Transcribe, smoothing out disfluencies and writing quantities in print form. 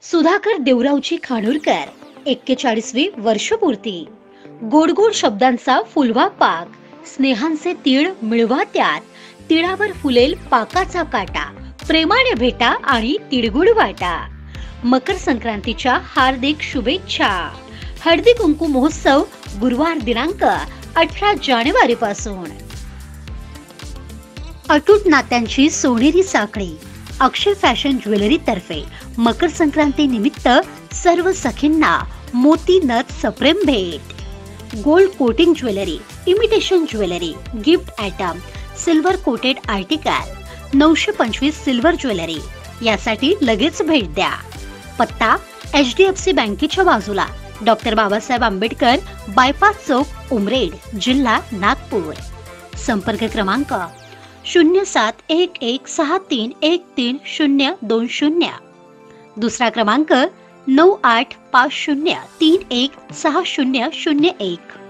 सुधाकर देवरावची खानोलकर 41वी वर्षपूर्ती. गोड गोड शब्दांचा फुलवा पाक, स्नेहांचे तीळ मिळवा त्यात, तिळावर फुलेल पाकाचा काटा, प्रेमाने भेटा आणि तिळगुळ वाटा. मकर संक्रांतीच्या हार्दिक शुभेच्छा. हळदी कुंकू महोत्सव गुरुवार दिनांक 18 जानेवारी पासून. अटूट नात्यांची सोनेरी साखळी अक्षय फॅशन ज्वेलरी तर्फे मकर संक्रांती निमित्त सर्व सखींना मोती नथ सप्रेम भेट. Gold coating jewellery, imitation jewellery, gift item, silver coated article, 925 silver jewellery यासाठी लगेच भेट द्या. पत्ता HDFC बँकेच्या बाजूला, डॉक्टर बाबासाहेब आंबेडकर बायपास चौक, उमरेड, जिल्हा नागपूर. संपर्क क्रमांक 0711631320. दुसरा क्रमांक 9850316001.